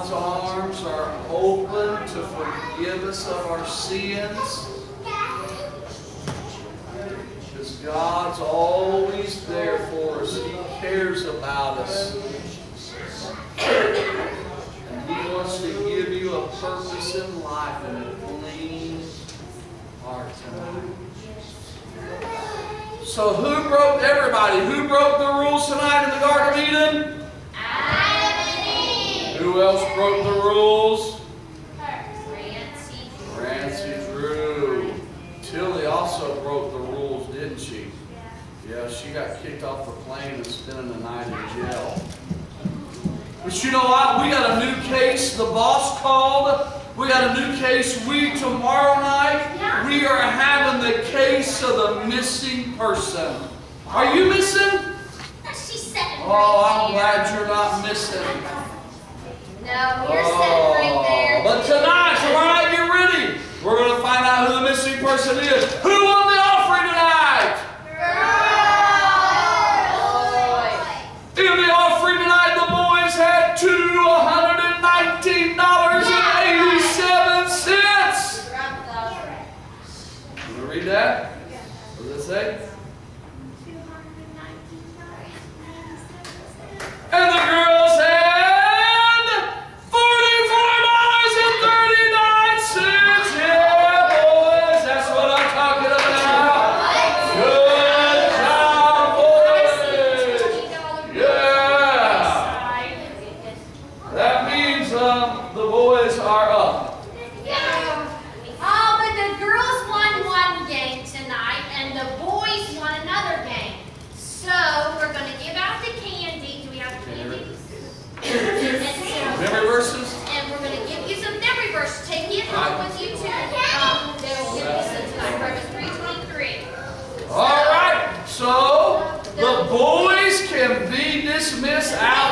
God's arms are open to forgive us of our sins. Because God's always there for us. He cares about us. And He wants to give you a purpose in life and a clean heart tonight. So who broke everybody? Who broke the rules tonight in the Garden of Eden? Who else broke the rules? Rancy Drew. Tilly also broke the rules, didn't she? Yeah, she got kicked off the plane and spending the night in jail. But you know what? We got a new case. The boss called. We got a new case. Tomorrow night, we are having the case of the missing person. Are you missing? Oh, I'm glad you're not missing. No, you're sitting right there. But tonight, tomorrow night, get ready. We're going to find out who the missing person is. Who won the offering tonight? Girls. In the offering tonight, the boys had $219.87. You want to read that? What does it say? And the girls had $44.39. Yeah, boys, that's what I'm talking about. Good job, boys. Yeah. That means the boys are up. Oh, but the girls won one game tonight, and the boys won another game. So we're going to give out the candy. Do we have candy? Memory verses? And we're going to give you some memory verses. Take it home with you too. They'll give you some tonight. Proverbs 3:23. All right. So the boys can be dismissed out